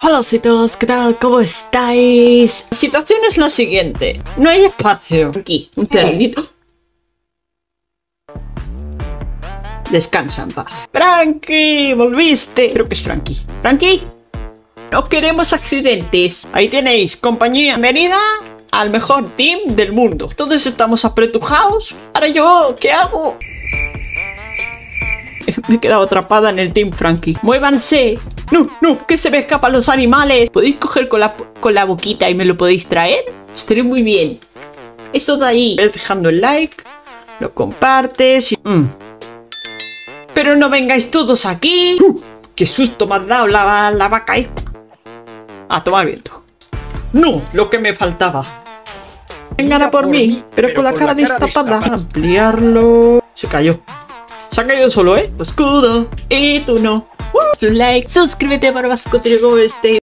Hola todos, ¿qué tal? ¿Cómo estáis? La situación es la siguiente. No hay espacio. Aquí, un cerdito. Descansa en paz. ¡Frankie! ¡Volviste! Creo que es Frankie. ¿Frankie? No queremos accidentes. Ahí tenéis, compañía. Bienvenida al mejor team del mundo. Todos estamos apretujados. Ahora yo, ¿qué hago? Me he quedado atrapada en el team Frankie. ¡Muévanse! ¡No, no! ¡Que se me escapan los animales! ¿Podéis coger con la boquita y me lo podéis traer? Estaría muy bien. Esto de ahí. Ves dejando el like. Lo compartes y... Pero no vengáis todos aquí. ¡Qué susto me has dado la vaca esta! A tomar viento. ¡No! Lo que me faltaba. Vengan a por mí, pero con la cara destapada. Ampliarlo. Se cayó. Se ha caído solo, ¿eh? Escudo. Y tú no. Un like, suscríbete para más contenido como este.